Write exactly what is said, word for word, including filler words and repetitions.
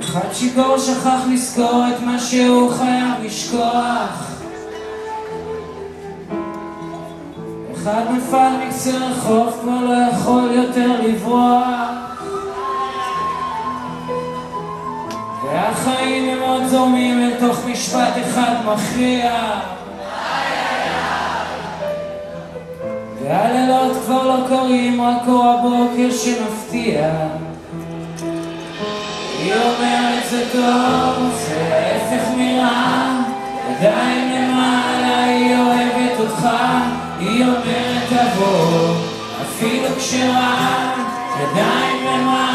אחד שיכור שכח לזכור את מה שהוא חייב לשכוח. אחד נפל מקצה רחוב כבר לא יכול יותר לברוח. והחיים הם עוד זורמים אל תוך משפט אחד מכריע. והלילות כבר לא קוראים, רק אור הבוקר שמפתיע. היא אומרת זה טוב, זה ההפך מרע, עדיין למעלה היא אוהבת אותך. היא אומרת תבוא, אפילו כשרע, עדיין למעלה